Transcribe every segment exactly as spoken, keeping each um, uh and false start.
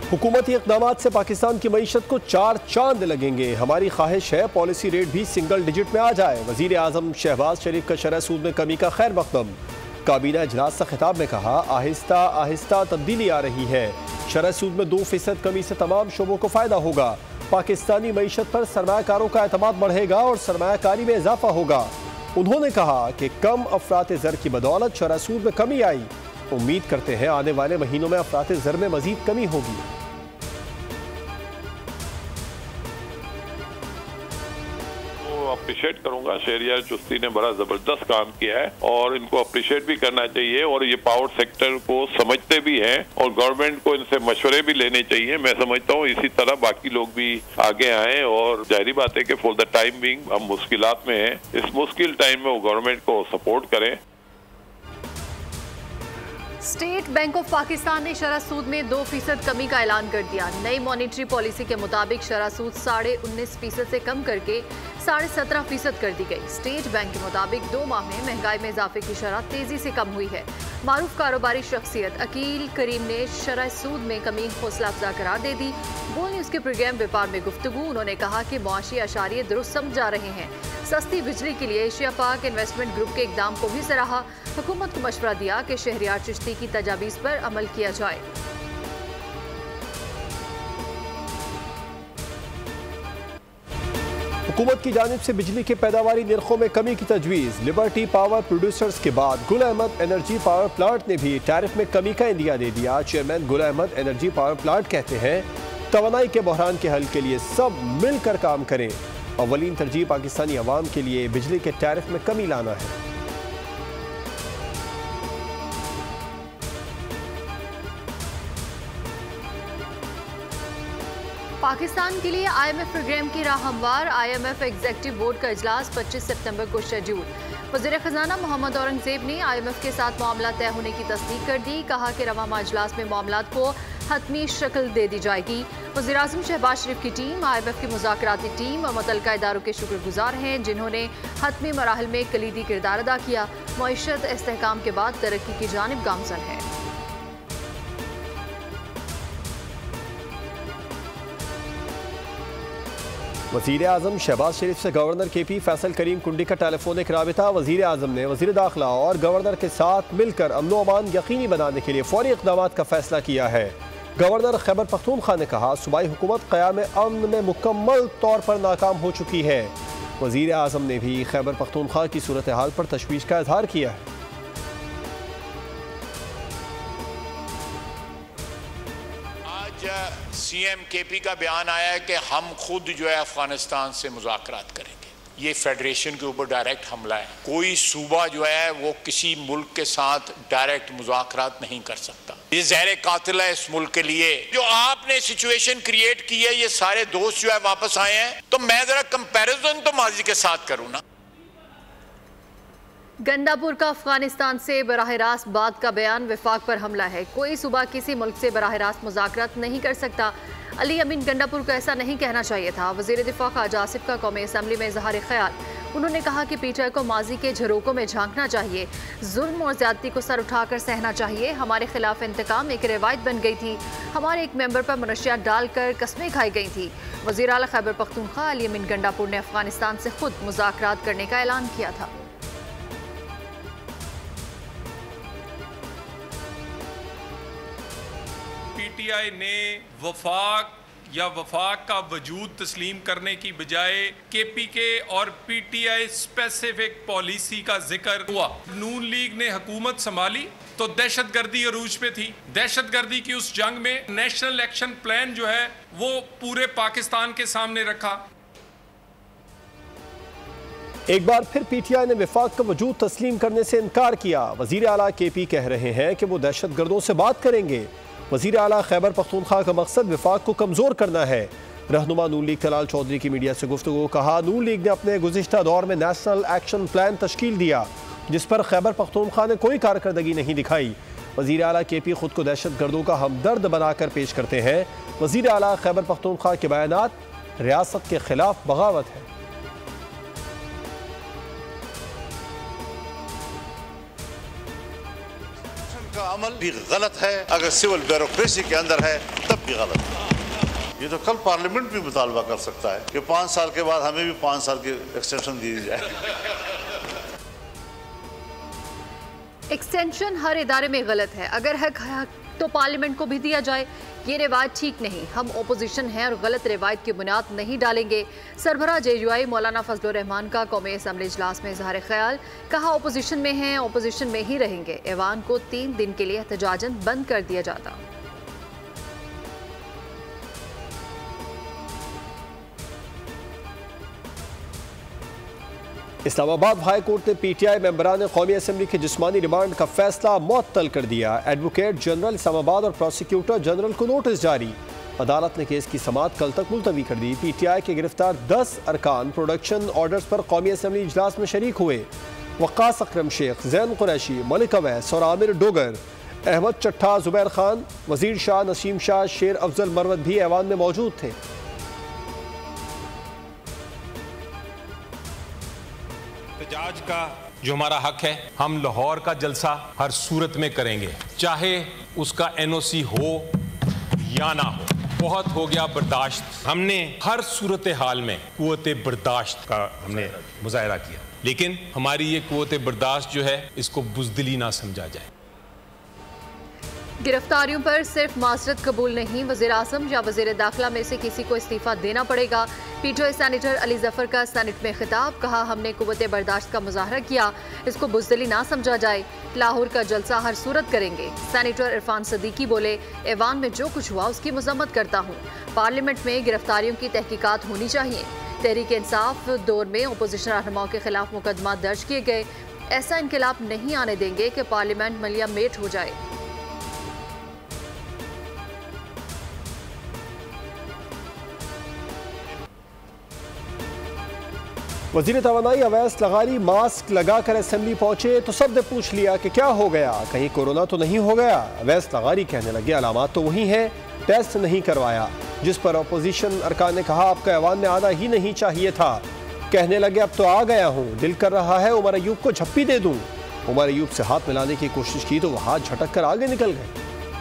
हुकूमती इक़दाम से पाकिस्तान की मईशत को चार चांद लगेंगे। हमारी ख्वाहिश है पॉलिसी रेट भी सिंगल डिजिट में आ जाए। वज़ीर आज़म शहबाज शरीफ का शरह सूद में कमी का खैर मकदम। काबीना इजलास से खिताब में कहा, आहिस्ता आहिस्ता तब्दीली आ रही है। शरह सूद में दो फीसद कमी से तमाम शोबों को फ़ायदा होगा। पाकिस्तानी मईशत पर सरमायाकारों का एतमाद बढ़ेगा और सरमायाकारी में इजाफा होगा। उन्होंने कहा कि कम अफरात ज़र की बदौलत शरह सूद में कमी आई। उम्मीद करते हैं आने वाले महीनों में अफरात ज़र में मजीद कमी होगी। अप्रिशिएट करूंगा, शहरियार चुस्ती ने बड़ा जबरदस्त काम किया है और इनको अप्रिशिएट भी करना चाहिए और ये पावर सेक्टर को समझते भी हैं और गवर्नमेंट को इनसे मशवरे भी लेने चाहिए। मैं समझता हूँ इसी तरह बाकी लोग भी आगे आए और जाहिर बात है कि फॉर द टाइम बिंग हम मुश्किलात में हैं, इस मुश्किल टाइम में वो गवर्नमेंट को सपोर्ट करें। स्टेट बैंक ऑफ पाकिस्तान ने शरह सूद में दो फीसद कमी का ऐलान कर दिया। नई मॉनेटरी पॉलिसी के मुताबिक शरह सूद साढ़े उन्नीस फीसद से कम करके साढ़े सत्रह फीसद कर दी गई। स्टेट बैंक के मुताबिक दो माह में महंगाई में इजाफे की शरह तेजी से कम हुई है। मारूफ कारोबारी शख्सियत अकील करीम ने शरह सूद में कमी हौसला अफजा करार दे दी। बोल न्यूज़ के प्रोग्राम व्यापार में गुफ्तगू उन्होंने कहा कि मुआशी अशारिये दुरुस्त समझा रहे हैं। सस्ती बिजली के लिए एशिया पाक इन्वेस्टमेंट ग्रुप के इकदाम को भी सराहा। हुकूमत को मशवरा दिया कि शहरियार चिश्ती की तजावीज़ पर अमल किया जाए। हुकूमत की जानिब से बिजली के पैदावारी निर्खों में कमी की तजवीज़। लिबर्टी पावर प्रोड्यूसर्स के बाद Gul Ahmed energy power plant ने भी टैरिफ में कमी का इंदिया दे दिया। Chairman Gul Ahmed energy power plant कहते हैं, तवानाई के बहरान के हल के लिए सब मिलकर काम करें। अव्वलीन तरजीह पाकिस्तानी अवाम के लिए बिजली के टैरिफ में कमी लाना है। पाकिस्तान के लिए आईएमएफ प्रोग्राम की राह हमवार। आईएमएफ एग्जीक्यूटिव बोर्ड का इजलास पच्चीस सितंबर को शेड्यूल। वज़ीर ख़ज़ाना मोहम्मद औरंगज़ेब ने आईएमएफ के साथ मामला तय होने की तस्दीक कर दी। कहा कि रवा माह इजलास में मामलात को हतमी शक्ल दे दी जाएगी। वज़ीर आज़म शहबाज शरीफ की टीम आईएमएफ की मुज़ाकराती टीम और मुतल्लिका इदारों के शुक्रगुजार हैं, जिन्होंने हतमी मराहल में कलीदी किरदार अदा किया। मईशत इस्तेहकाम के बाद तरक्की की जानिब गामज़न है। वज़ीर आज़म शहबाज शरीफ से गवर्नर के पी फैसल करीम कुंडी का टेलीफोनिक राबिता। वज़ीर आज़म ने वज़ीर दाखिला और गवर्नर के साथ मिलकर अमन व अमान यकीनी बनाने के लिए फौरी इक़दाम का फैसला किया है। गवर्नर खैबर पख्तूनख्वा ने कहा, सूबाई हुकूमत क़याम अमन में मुकम्मल तौर पर नाकाम हो चुकी है। वज़ीर आज़म ने भी खैबर पख्तूनख्वा की सूरत हाल पर तशवीश का इजहार किया है। सीएम केपी का बयान आया है कि हम खुद जो है अफगानिस्तान से मुज़ाकरात करेंगे। ये फेडरेशन के ऊपर डायरेक्ट हमला है। कोई सूबा जो है वो किसी मुल्क के साथ डायरेक्ट मुज़ाकरात नहीं कर सकता। ये ज़हर कातिल है इस मुल्क के लिए। जो आपने सिचुएशन क्रिएट की है, ये सारे दोस्त जो है वापस आए हैं, तो मैं जरा कंपैरिजन तो माजी के साथ करूँ ना। गंडापुर का अफगानिस्तान से बराह रास्त बात का बयान विफाक पर हमला है। कोई सूबा किसी मुल्क से बराह रास्त मुज़ाकरात नहीं कर सकता। अली अमीन गंडापुर को ऐसा नहीं कहना चाहिए था। वज़ीर दिफा ख्वाजा आसिफ का कौमी असम्बली में इजहार ख्याल। उन्होंने कहा कि पीटीआई को माजी के झरोकों में झांकना चाहिए, जुल्म और ज्यादती को सर उठाकर सहना चाहिए। हमारे खिलाफ इंतकाम एक रिवायत बन गई थी। हमारे एक मेंबर पर मनशियात डालकर कस्में खाई गई थी। वज़ीर आला खैबर पख्तूनख्वा अली अमीन गंडापुर ने अफगानिस्तान से खुद मुज़ाकरात करने का ऐलान किया था। पीटीआई ने वफाक या वफाक का वजूद तस्लीम करने की बजाय केपीके और पीटीआई स्पेसिफिक पॉलिसी का जिक्र हुआ। नून लीग ने हुकूमत संभाली तो दहशतगर्दी अरूज पे थी। दहशतगर्दी की उस जंग में नेशनल एक्शन प्लान जो है वो पूरे पाकिस्तान के सामने रखा। एक बार फिर पीटीआई ने विफाक का वजूद तस्लीम करने से इनकार किया। वज़ीर आला के पी कह रहे हैं कि वो दहशतगर्दों से बात करेंगे। वज़ीर आला खैबर पख्तूनख्वा का मकसद विफाक को कमज़ोर करना है। रहनुमा नून लीग तलाल चौधरी की मीडिया से गुफ्तगू। कहा, नून लीग ने अपने गुज़िश्ता दौर में नेशनल एक्शन प्लान तश्कील दिया, जिस पर खैबर पख्तूनख्वा ने कोई कारकर्दगी नहीं दिखाई। वज़ीर आला के पी खुद को दहशत गर्दों का हमदर्द बनाकर पेश करते हैं। वज़ीर आला खैबर पख्तूनख्वा के बयानात रियासत के खिलाफ बगावत है। का अमल भी गलत है, अगर सिविल ब्यूरोक्रेसी के अंदर है तब भी गलत है। ये तो कल पार्लियामेंट भी मुतालबा कर सकता है कि पाँच साल के बाद हमें भी पाँच साल की एक्सटेंशन दी जाए। एक्सटेंशन हर इदारे में गलत है, अगर है तो पार्लियामेंट को भी दिया जाए। ये रिवायत ठीक नहीं, हम ओपोजिशन हैं और गलत रिवायत की बुनियाद नहीं डालेंगे। सरबराह जे यू आई मौलाना फजलुर रहमान का कौमी असम्बली इजलास में इजहार ख्याल, कहा ओपोजिशन में हैं, ओपोजिशन में ही रहेंगे। ऐवान को तीन दिन के लिए एहतजाजन बंद कर दिया जाता। इस्लामाबाद हाई कोर्ट ने पीटीआई मेंबरान कौमी असम्बली के जिस्मानी रिमांड का फैसला मुअत्तल कर दिया। एडवोकेट जनरल इस्लामाबाद और प्रोसिक्यूटर जनरल को नोटिस जारी। अदालत ने केस की समाअत कल तक मुलतवी कर दी। पीटीआई के गिरफ्तार दस अरकान प्रोडक्शन ऑर्डर्स पर कौमी असम्बली इजलास में शरीक हुए। वक्कास अकरम शेख, जैन कुरैशी, मलिक अवैस और आमिर डोगर, अहमद चट्ठा, जुबैर खान, वजीर शाह, नसीम शाह, शेर अफजल मरवत भी ऐवान में मौजूद थे। एहतजाज का जो हमारा हक है, हम लाहौर का जलसा हर सूरत में करेंगे, चाहे उसका एनओसी हो या ना हो। बहुत हो गया बर्दाश्त, हमने हर सूरत हाल में कुव्वत बर्दाश्त का हमने मुजाहरा किया, लेकिन हमारी ये कुव्वत बर्दाश्त जो है इसको बुज़दिली ना समझा जाए। गिरफ्तारियों पर सिर्फ माजरत कबूल नहीं, वज़ीर आज़म या वज़ीर दाखिला में से किसी को इस्तीफा देना पड़ेगा। पीटीआई सेनेटर अली जफर का सेनेट में खिताब, कहा हमने कुव्वत बर्दाश्त का मुजाहरा किया, इसको बुज़दिली ना समझा जाए। लाहौर का जलसा हर सूरत करेंगे। सेनेटर इरफान सदीकी बोले, ऐवान में जो कुछ हुआ उसकी मजम्मत करता हूँ, पार्लियामेंट में गिरफ्तारियों की तहकीकात होनी चाहिए। तहरीक इंसाफ दौर में अपोजिशन रहनुमाओं के खिलाफ मुकदमा दर्ज किए गए, ऐसा इनकलाब नहीं आने देंगे कि पार्लियामेंट मलिया मेट हो जाए। वज़ीर तवानाई अवैस लगारी मास्क लगाकर असेंबली पहुंचे तो सब ने पूछ लिया कि क्या हो गया, कहीं कोरोना तो नहीं हो गया। अवैस लगारी कहने लगे अलामात तो वही हैं, टेस्ट नहीं करवाया। जिस पर अपोजिशन अरकान ने कहा आपका ऐवान में आना ही नहीं चाहिए था। कहने लगे अब तो आ गया हूँ, दिल कर रहा है उमर अयूब को झप्पी दे दूँ। उमर अयूब से हाथ मिलाने की कोशिश की तो वह हाथ झटक कर आगे निकल गए।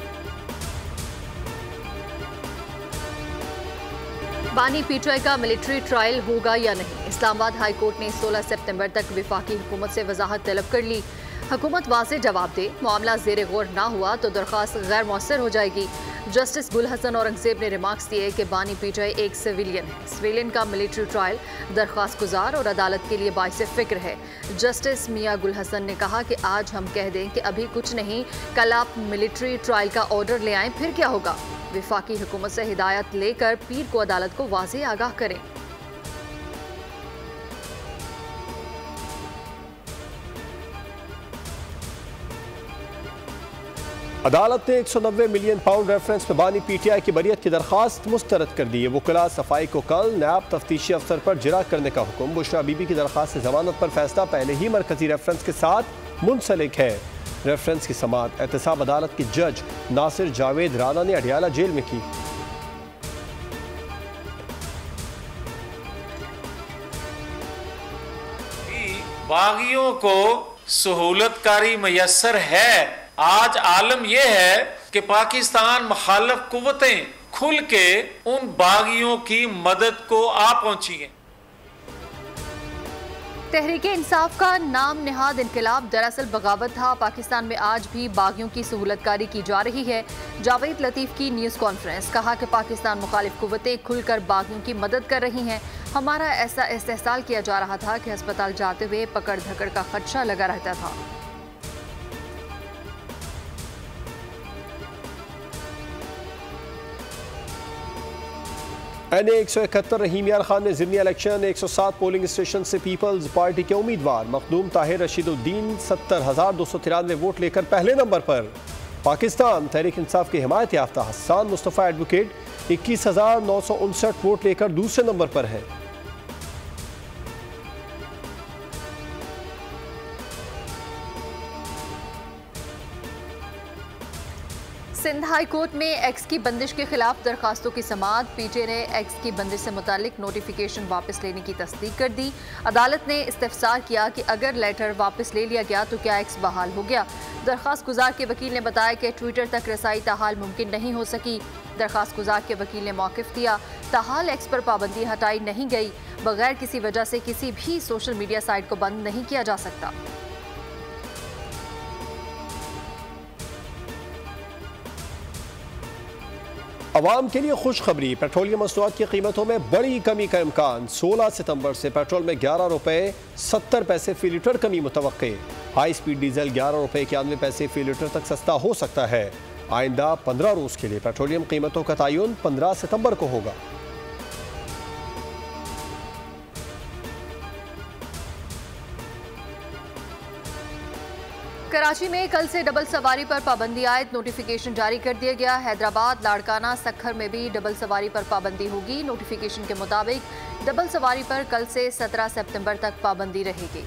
बानी पीटीआई का मिलिट्री ट्रायल होगा या नहीं, इस्लामाबाद हाई कोर्ट ने सोलह सितंबर तक विफाकी हुकूमत से वजाहत तलब कर ली। हुकूमत वाज़ेह जवाब दे, मामला ज़ेर गौर ना हुआ तो दरख्वास्त गैर मौसर हो जाएगी। जस्टिस गुल हसन औरंगजेब ने रिमार्क्स दिए कि बानी पीटीआई एक सिविलियन है, सिविलियन का मिलिट्री ट्रायल दरख्वास्त गुजार और अदालत के लिए बाइस फिक्र है। जस्टिस मियां गुल हसन ने कहा कि आज हम कह दें कि अभी कुछ नहीं, कल आप मिलिट्री ट्रायल का ऑर्डर ले आएं, फिर क्या होगा। विफाकी हुकूमत से हिदायत लेकर पीर को अदालत को वाज़ेह आगाह करें। अदालत ने एक सौ नब्बे मिलियन पाउंड रेफरेंस में बानी पीटीआई की बरियत की दरखास्त मुस्तरद कर दी है। वकला सफाई को कल नायब तफ्तीशी अफसर पर जिरा करने का हुक्म। बुशरा बीबी की दरखास्त से जमानत पर फैसला पहले ही मरकजी रेफरेंस के साथ मुंसलिक है। रेफरेंस की समाअत एहतसाब अदालत के जज नासिर जावेद राना ने अडियाला जेल में की। बागियों को सहूलतकारी मैसर है। आज आलम यह है कि पाकिस्तान मुखालिफ कुव्वतें खुल के उन बागियों की मदद को आ पहुंची हैं। तहरीक इंसाफ का नाम निहाद इनकलाब दरअसल बगावत था। पाकिस्तान में आज भी बागियों की सहूलतकारी की जा रही है। जावेद लतीफ़ की न्यूज़ कॉन्फ्रेंस, कहा कि पाकिस्तान मुखालिफ कुव्वतें खुलकर बागियों की मदद कर रही हैं। हमारा ऐसा इस्तेहसाल किया जा रहा था कि अस्पताल जाते हुए पकड़ धकड़ का खदशा लगा रहता था। एन ए एक सौ इकहत्तर रहीम यार खान ने ज़िमनी इलेक्शन एक सौ सात पोलिंग स्टेशन से पीपल्स पार्टी के उम्मीदवार मखदूम ताहिर रशीदुद्दीन सत्तर हजार दो सौ तिरानवे वोट लेकर पहले नंबर पर। पाकिस्तान तहरीक इंसाफ की हिमायत याफ्ता हसन मुस्तफ़ा एडवोकेट इक्कीस हजार नौ सौ उनसठ वोट लेकर दूसरे नंबर पर है। सिंध हाई कोर्ट में एक्स की बंदिश के खिलाफ दरखास्तों की समाअत। पीटीए ने एक्स की बंदिश से मुतालिक नोटिफिकेशन वापस लेने की तस्दीक कर दी। अदालत ने इस्तिफसार किया कि अगर लेटर वापस ले लिया गया तो क्या एक्स बहाल हो गया। दरखास्त गुजार के वकील ने बताया कि ट्विटर तक रसाई ताहाल मुमकिन नहीं हो सकी। दरखास्त गुजार के वकील ने मौक़िफ़ दिया, ताहाल एक्स पर पाबंदी हटाई नहीं गई। बगैर किसी वजह से किसी भी सोशल मीडिया साइट को बंद नहीं किया जा सकता। अवाम के लिए खुशखबरी, पेट्रोलियम मसनूआत की कीमतों में बड़ी कमी का इम्कान। सोलह सितंबर से पेट्रोल में ग्यारह रुपए सत्तर पैसे फी लीटर कमी मुतवक्के। हाई स्पीड डीजल ग्यारह रुपए इक्यानवे पैसे फी लीटर तक सस्ता हो सकता है। आइंदा पंद्रह रोज के लिए पेट्रोलियम कीमतों का तयन पंद्रह सितंबर को होगा। कराची में कल से डबल सवारी पर पाबंदी आयद नोटिफिकेशन जारी कर दिया गया। हैदराबाद, लाड़काना, सक्खर में भी डबल सवारी पर पाबंदी होगी। नोटिफिकेशन के मुताबिक डबल सवारी पर कल से सत्रह सितंबर तक पाबंदी रहेगी।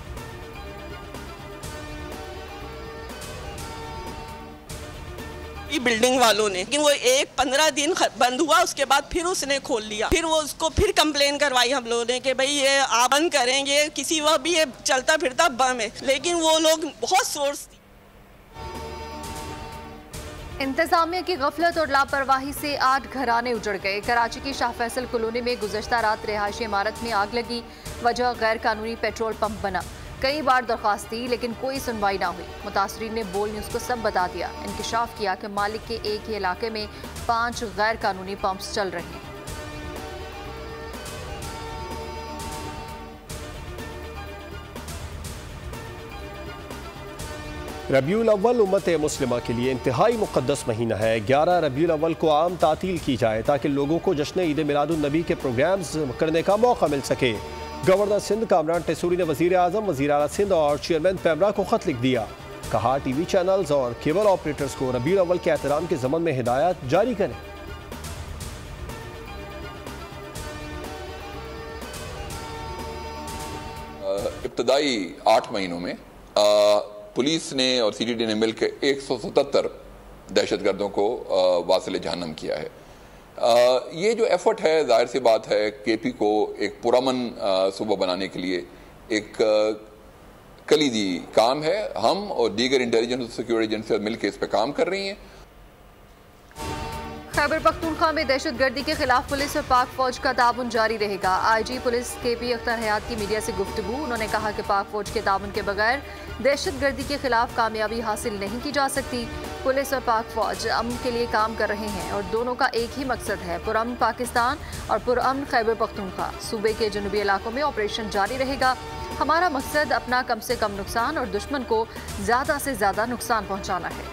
बिल्डिंग वालों ने, लेकिन वो एक पंद्रह दिन बंद हुआ, उसके बाद फिर उसने खोल लिया। फिर वो उसको फिर कंप्लेन करवाई हम लोगों ने कि भाई ये आप बंद करेंगे, किसी वक्त भी ये चलता फिरता बम है, लेकिन वो लोग बहुत सोर्स। इंतजामिया की गफलत और लापरवाही से आठ घराने उजड़ गए। कराची की शाह फैसल कॉलोनी में गुज़श्ता रात रिहायशी इमारत में आग लगी। वजह गैर कानूनी पेट्रोल पंप बना। कई बार दरख्वास्त दी लेकिन कोई सुनवाई ना हुई। मुतासरीन ने बोल न्यूज़ को सब बता दिया। इंकशाफ किया कि मालिक के एक ही इलाके में पांच गैर कानूनी पंप्स चल रहे हैं। रबीउल अव्वल उम्मत मुस्लिमा के लिए इंतहाई मुक़द्दस महीना है। ग्यारह रबीउल अव्वल को आम तातील की जाए ताकि लोगों को जश्न ईद मिलादुन नबी के प्रोग्राम्स करने का मौका मिल सके। गवर्नर सिंध कामरान टेसूरी ने वज़ीर आज़म, वज़ीर आला सिंध और चेयरमैन पैमरा को खत लिख दिया। कहा टीवी चैनल्स और केबल ऑपरेटर्स को रबीउल अव्वल के एहतराम के ज़मन में हिदायत जारी करें। इब्तदाई आठ महीनों में आ, पुलिस ने और सी टी डी ने मिलकर एक सौ सतहत्तर दहशतगर्दों को वासिल जहन्नम किया है। आ, ये जो एफर्ट है, जाहिर सी बात है के पी को एक पुरअमन सूबा बनाने के लिए एक कलीदी काम है। हम और दीगर इंटेलिजेंस और सिक्योरिटी एजेंसी मिलकर इस पर काम कर रही हैं। खैबर पख्तूनख्वा में दहशतगर्दी के खिलाफ पुलिस और पाक फौज का ताउन जारी रहेगा। I G police K P Akhtar Hayat की मीडिया से गुफ्तगू। उन्होंने कहा कि पाक फौज के ताउन के बगैर दहशतगर्दी के खिलाफ कामयाबी हासिल नहीं की जा सकती। पुलिस और पाक फौज अमन के लिए काम कर रहे हैं और दोनों का एक ही मकसद है, पुरअमन पाकिस्तान और पुरअमन खैबर पख्तूनख्वा। सूबे के जनूबी इलाकों में ऑपरेशन जारी रहेगा। हमारा मकसद अपना कम से कम नुकसान और दुश्मन को ज्यादा से ज्यादा नुकसान पहुंचाना है।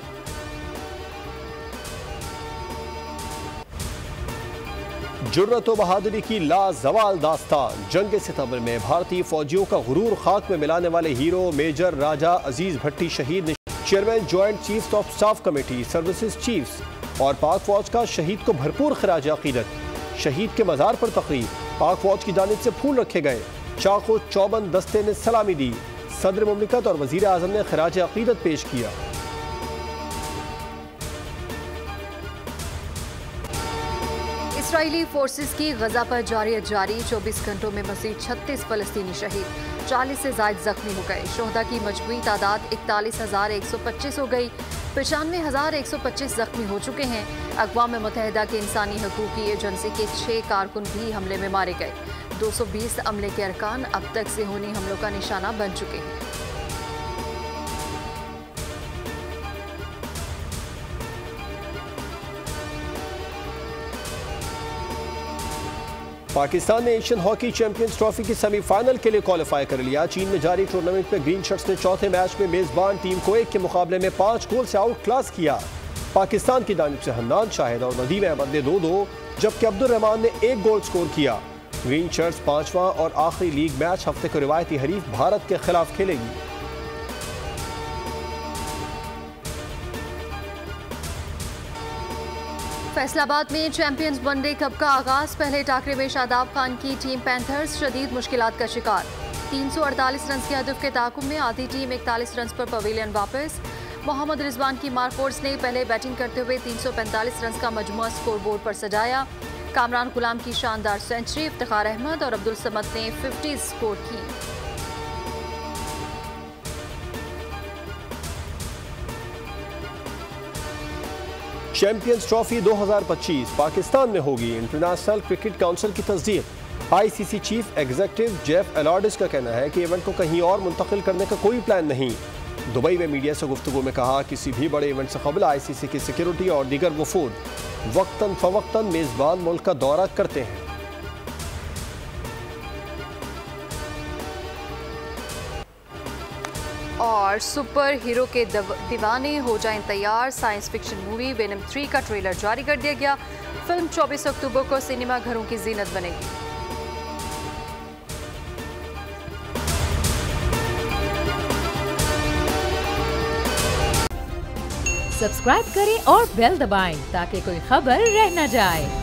जुर्रत व बहादुरी की लाजवाल दास्तान। जंग सितंबर में भारतीय फौजियों का गुरूर खाक में मिलाने वाले हीरो मेजर राजा अजीज भट्टी शहीद। Chairman joint chiefs of staff committee services chiefs और पाक फौज का शहीद को भरपूर खराज अकीदत। शहीद के मज़ार पर तकरीब, पाक फौज की जानिब से फूल रखे गए। चाको चौबंद दस्ते ने सलामी दी। सदर मुमलिकत और वजीर आज़म ने खराज अकीदत पेश किया। इसराइली फोर्सेस की गजा पर जारी जारी चौबीस घंटों में मज़ीद छत्तीस फ़लस्तीनी शहीद, चालीस से ज़ायद जख्मी हो गए। शोहदा की मजमूई तादाद इकतालीस हज़ार एक सौ पच्चीस हो गई। पचानवे हज़ार एक सौ पच्चीस जख्मी हो चुके हैं। अक़वाम मुत्तहिदा के इंसानी हकूक़ की एजेंसी के छः कारकुन भी हमले में मारे गए। दो सौ बीस अमले के अरकान अब तक सेहूनी हमलों का निशाना बन चुके हैं। पाकिस्तान ने एशियन हॉकी चैंपियंस ट्रॉफी की सेमीफाइनल के लिए क्वालिफाई कर लिया। चीन में जारी टूर्नामेंट में ग्रीन शर्ट्स ने चौथे मैच में मेजबान टीम को एक के मुकाबले में पांच गोल से आउट क्लास किया। पाकिस्तान की जानिब से हन्नान शाहिद और नदीम अहमद ने दो दो जबकि अब्दुल रहमान ने एक गोल स्कोर किया। ग्रीन शर्ट्स पांचवां और आखिरी लीग मैच हफ्ते को रिवायती हरीफ भारत के खिलाफ खेलेगी। फैसलाबाद में चैंपियंस वनडे कप का आगाज। पहले टाकरे में शादाब खान की टीम पैंथर्स शदीद मुश्किलात का शिकार। तीन सौ अड़तालीस रन के हदफ के ताकुब में आधी टीम इकतालीस रन पर पवेलियन वापस। मोहम्मद रिजवान की मार्कोर्स ने पहले बैटिंग करते हुए तीन सौ पैंतालीस रन का मजमुआ स्कोर बोर्ड पर सजाया। कामरान गुलाम की शानदार सेंचुरी, इफ्तिखार अहमद और अब्दुल समद ने पचास स्कोर की। चैंपियंस ट्रॉफी दो हज़ार पच्चीस पाकिस्तान में होगी। इंटरनेशनल क्रिकेट काउंसिल की तस्दीक। ICC chief executive Geoff Allardice का कहना है कि इवेंट को कहीं और मुंतकिल करने का कोई प्लान नहीं। दुबई में मीडिया से गुफ्तगू में कहा, किसी भी बड़े इवेंट से कबल आईसीसी की सिक्योरिटी और दीगर वफूद वक्तन फवक्तन मेजबान मुल्क का दौरा करते हैं। और सुपर हीरो के दीवाने हो जाएं तैयार, science fiction movie Venom three का ट्रेलर जारी कर दिया गया। फिल्म चौबीस अक्टूबर को सिनेमा घरों की जीनत बनेगी। सब्सक्राइब करें और बेल दबाएं ताकि कोई खबर रह न जाए।